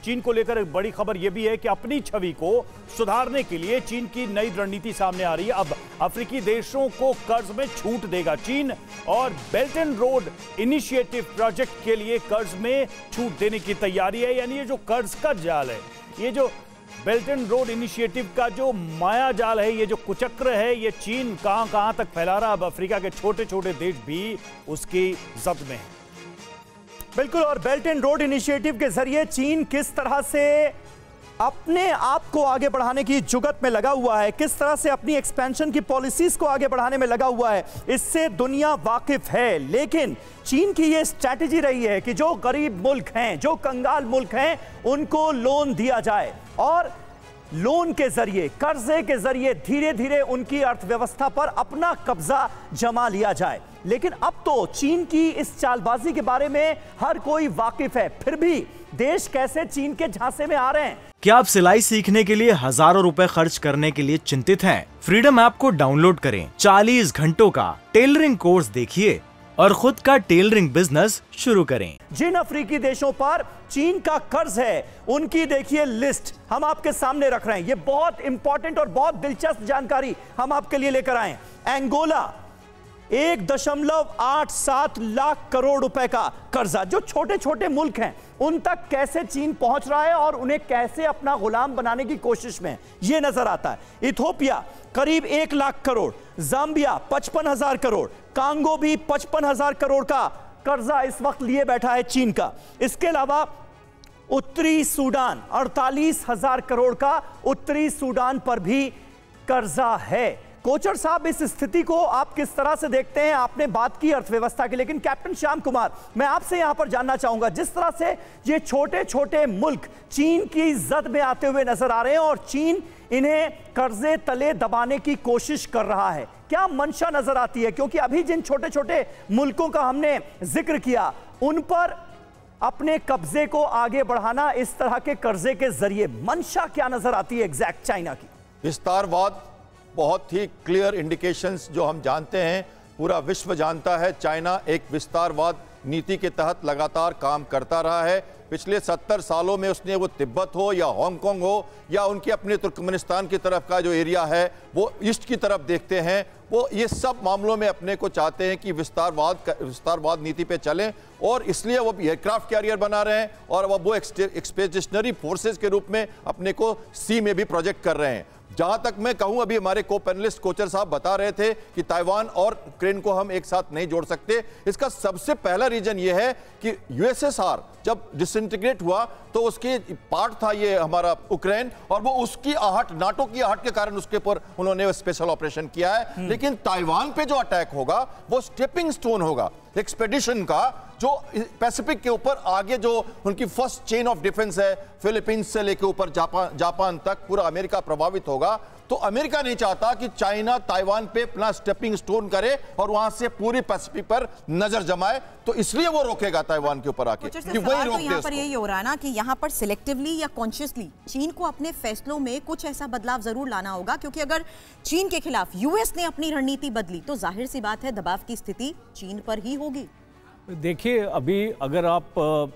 चीन को लेकर एक बड़ी खबर यह भी है कि अपनी छवि को सुधारने के लिए चीन की नई रणनीति सामने आ रही है। अब अफ्रीकी देशों को कर्ज में छूट देगा चीन और belt and road initiative project के लिए कर्ज में छूट देने की तैयारी है। यानी ये जो कर्ज का जाल है, ये जो बेल्ट एंड रोड इनिशिएटिव का जो माया जाल है, ये जो कुचक्र है, ये चीन कहां तक फैला रहा। अब अफ्रीका के छोटे छोटे देश भी उसकी जद में है। बिल्कुल, और बेल्ट एंड रोड इनिशिएटिव के जरिए चीन किस तरह से अपने आप को आगे बढ़ाने की जुगत में लगा हुआ है, किस तरह से अपनी एक्सपेंशन की पॉलिसीज को आगे बढ़ाने में लगा हुआ है, इससे दुनिया वाकिफ है। लेकिन चीन की यह स्ट्रैटेजी रही है कि जो गरीब मुल्क हैं, जो कंगाल मुल्क हैं, उनको लोन दिया जाए और लोन के जरिए, कर्जे के जरिए धीरे धीरे उनकी अर्थव्यवस्था पर अपना कब्जा जमा लिया जाए। लेकिन अब तो चीन की इस चालबाजी के बारे में हर कोई वाकिफ है, फिर भी देश कैसे चीन के झांसे में आ रहे हैं। क्या आप सिलाई सीखने के लिए हजारों रुपए खर्च करने के लिए चिंतित हैं? फ्रीडम ऐप को डाउनलोड करें, 40 घंटों का टेलरिंग कोर्स देखिए और खुद का टेलरिंग बिजनेस शुरू करें। जिन अफ्रीकी देशों पर चीन का कर्ज है, उनकी देखिए लिस्ट हम आपके सामने रख रहे हैं। ये बहुत इंपॉर्टेंट और बहुत दिलचस्प जानकारी हम आपके लिए लेकर आए। एंगोला 1.87 लाख करोड़ रुपए का कर्जा, जो छोटे छोटे मुल्क हैं उन तक कैसे चीन पहुंच रहा है और उन्हें कैसे अपना गुलाम बनाने की कोशिश में यह नजर आता है। इथोपिया करीब 1 लाख करोड़, जाम्बिया 55,000 करोड़, कांगो भी 55,000 करोड़ का कर्जा इस वक्त लिए बैठा है चीन का। इसके अलावा उत्तरी सूडान 48,000 करोड़ का उत्तरी सूडान पर भी कर्जा है। कोचर साहब, इस स्थिति को आप किस तरह से देखते हैं? आपने बात की अर्थव्यवस्था की, लेकिन कैप्टन श्याम कुमार, मैं आपसे यहां पर जानना चाहूंगा, जिस तरह से ये छोटे छोटे मुल्क चीन की जद में आते हुए नजर आ रहे हैं और चीन इन्हें कर्जे तले दबाने की कोशिश कर रहा है, क्या मंशा नजर आती है? क्योंकि अभी जिन छोटे छोटे मुल्कों का हमने जिक्र किया, उन पर अपने कब्जे को आगे बढ़ाना इस तरह के कर्जे के जरिए, मंशा क्या नजर आती है एग्जैक्ट चाइना की? विस्तारवाद, बहुत ही क्लियर इंडिकेशंस जो हम जानते हैं, पूरा विश्व जानता है, चाइना एक विस्तारवाद नीति के तहत लगातार काम करता रहा है। पिछले 70 सालों में उसने, वो तिब्बत हो या हांगकांग हो या उनके अपने तुर्कमेनिस्तान की तरफ का जो एरिया है, वो ईस्ट की तरफ देखते हैं, वो ये सब मामलों में अपने को चाहते हैं कि विस्तारवाद नीति पे चलें और इसलिए वो एयरक्राफ्ट कैरियर बना रहे हैं और वो एक्सपेडिशनरी फोर्सेस के रूप में अपने को सी में भी प्रोजेक्ट कर रहे हैं। जहां तक मैं कहूं, अभी हमारे को पैनलिस्ट कोचर साहब बता रहे थे कि ताइवान और यूक्रेन को हम एक साथ नहीं जोड़ सकते। इसका सबसे पहला रीजन यह है कि यूएसएसआर जब डिसइंटीग्रेट हुआ तो उसके पार्ट था ये हमारा यूक्रेन, और वो उसकी आहट, नाटो की आहट के कारण उसके ऊपर उन्होंने स्पेशल ऑपरेशन किया है। लेकिन ताइवान पे जो अटैक होगा वो स्टेपिंग स्टोन होगा एक्सपेडिशन का, जो पैसिफिक के ऊपर आगे जो उनकी फर्स्ट चेन ऑफ डिफेंस है, फिलीपींस से लेकर ऊपर जापान तक पूरा अमेरिका प्रभावित होगा। तो अमेरिका नहीं चाहता कि चाइना ताइवान पे अपना स्टेपिंग स्टोन करे और वहां से पूरी पैसिफिक पर नजर जमाए, तो इसलिए वो रोकेगा ताइवान के ऊपर आके कि वही रोकते। यहाँ पर यही हो रहा है ना कि यहाँ पर सिलेक्टिवली या कॉन्शियसली चीन को अपने फैसलों में कुछ ऐसा बदलाव जरूर लाना होगा, क्योंकि अगर चीन के खिलाफ यूएस ने अपनी रणनीति बदली तो जाहिर सी बात है दबाव की स्थिति चीन पर ही होगी। देखिए, अभी अगर आप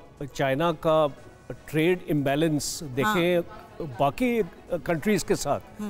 चाइना का ट्रेड इम्बैलेंस देखें बाकी कंट्रीज के साथ,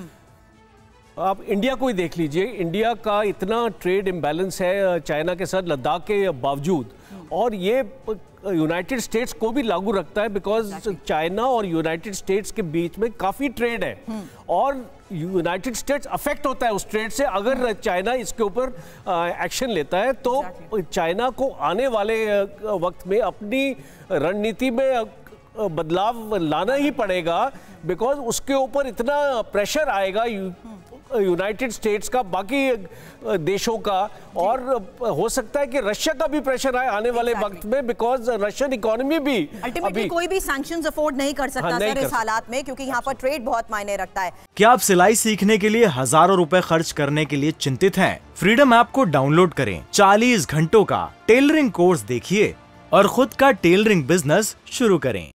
आप इंडिया को ही देख लीजिए। इंडिया का इतना ट्रेड इम्बैलेंस है चाइना के साथ लद्दाख के बावजूद, और ये यूनाइटेड स्टेट्स को भी लागू रखता है, बिकॉज चाइना और यूनाइटेड स्टेट्स के बीच में काफ़ी ट्रेड है और यूनाइटेड स्टेट्स अफेक्ट होता है उस ट्रेड से। अगर चाइना इसके ऊपर एक्शन लेता है तो चाइना को आने वाले वक्त में अपनी रणनीति में बदलाव लाना ही पड़ेगा, बिकॉज उसके ऊपर इतना प्रेशर आएगा यूनाइटेड स्टेट्स का, बाकी देशों का, और हो सकता है कि रशिया का भी प्रेशर आए आने वाले वक्त में, बिकॉज रशियन इकोनॉमी भी अल्टीमेटली कोई भी सैंक्शंस अफोर्ड नहीं कर सकता सर इस हालात में, क्योंकि यहाँ पर ट्रेड बहुत मायने रखता है। क्या आप सिलाई सीखने के लिए हजारों रुपए खर्च करने के लिए चिंतित हैं? फ्रीडम ऐप को डाउनलोड करें, 40 घंटों का टेलरिंग कोर्स देखिए और खुद का टेलरिंग बिजनेस शुरू करें।